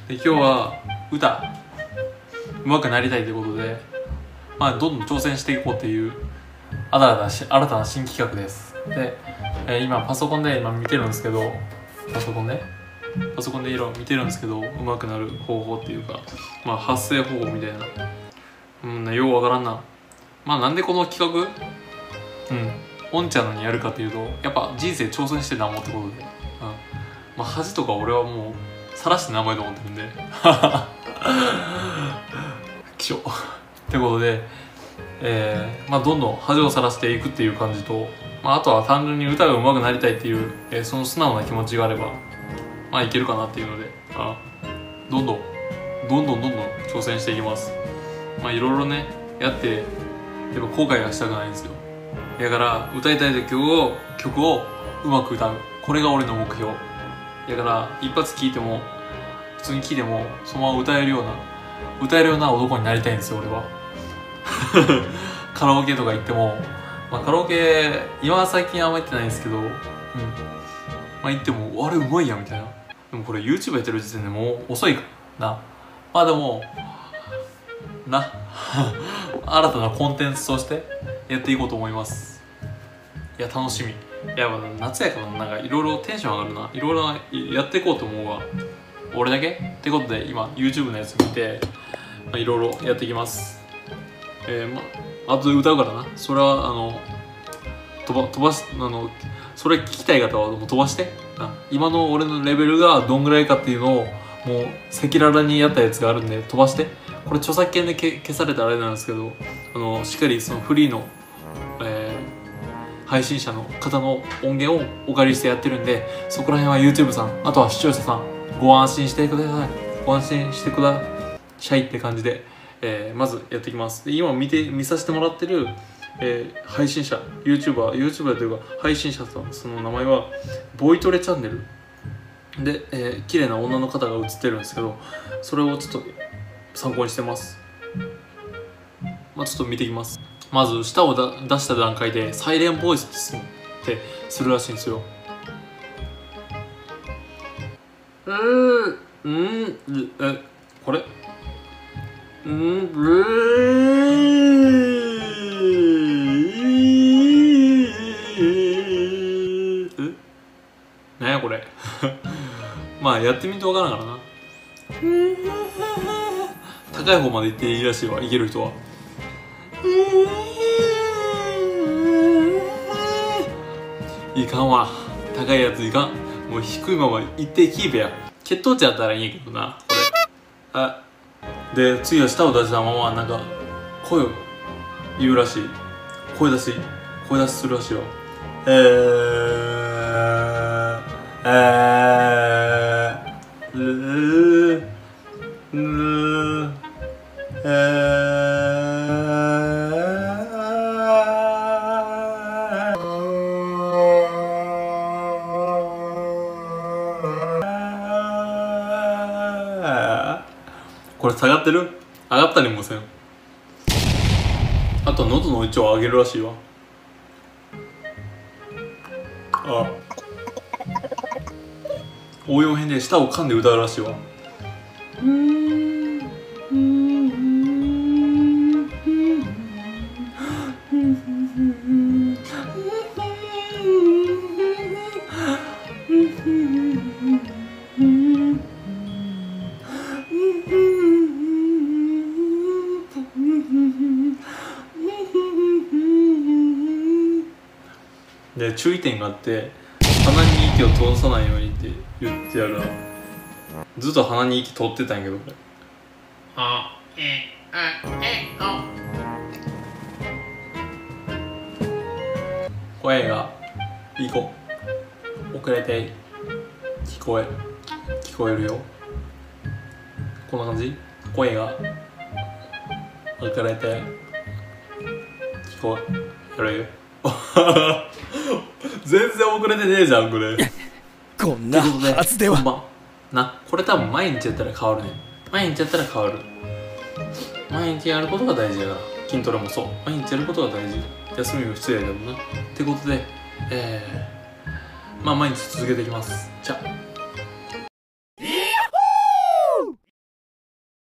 で今日は歌上手くなりたいということで、どんどん挑戦していこうっていう新たな新企画です。で、今パソコンで見てるんですけど、パソコンで色見てるんですけど、上手くなる方法っていうか、発声方法みたいな、ようわからんな。なんでこの企画オンチャンのにやるかっていうと、やっぱ人生挑戦してなんぼってことで、恥とか俺はもうさらして名前と思ってるんで気象ってことで、どんどん恥をさらしていくっていう感じと、あとは単純に歌が上手くなりたいっていう、その素直な気持ちがあればいけるかなっていうので、どんどん挑戦していきます。いろいろねやってやっぱ後悔はしたくないんですよ。だから歌いたい曲をうまく歌う、これが俺の目標だから、一発聴いても普通に聴いてもそのまま歌えるような男になりたいんですよ俺はカラオケとか行っても、カラオケ今は最近あんま行ってないんですけど、行ってもあれうまいやんみたいな。でもこれ YouTube やってる時点でもう遅いからな。でもな新たなコンテンツとしてやっていこうと思います。いや楽しみ。いや夏やからいろいろテンション上がるな。いろいろやっていこうと思うわ。俺だけってことで今 YouTube のやつ見ていろいろやっていきます。あとで歌うからな。それは飛ばしそれ聞きたい方はもう飛ばして今の俺のレベルがどんぐらいかっていうのをもう赤裸々にやったやつがあるんで飛ばして。これ著作権で消されたあれなんですけど、しっかりそのフリーの、配信者の方の音源をお借りしてやってるんで、そこら辺は YouTube さん、あとは視聴者さんご安心してください。ご安心してくださいって感じで、まずやっていきます。で今見させてもらってる、配信者 YouTuber というか配信者さん、その名前はボイトレチャンネルで、綺麗な女の方が映ってるんですけど、それをちょっと参考にしてます。ちょっと見ていきます。まず舌を出した段階でサイレンボイスってするらしいんですよ。これなんやこれやってみてわからんからな。高い方まで行っていいらしいわ、いける人は。いかんわ、高いやついかん。もう低いまま一定キープや。血糖値あったらいいんやけどなこれ。で次は舌を出したまま声を言うらしい。声出しするらしいわ。これ下がってる？上がったりもせん。あとは喉の位置を上げるらしいわ。応用編で舌を噛んで歌うらしいわ。で注意点があって、鼻に息を通さないようにって言ってやるな。ずっと鼻に息通ってたんやけどこれ。声がいい子遅れて聞こえるよ。こんな感じ。声が遅れて聞こえるよ全然遅れてねえじゃんこれこんなはずではこれ多分毎日やったら変わるね。毎日やったら変わる。毎日やることが大事やから。筋トレもそう、毎日やることが大事。休みも必要やけどなってことで、毎日続けていきます。じゃあ。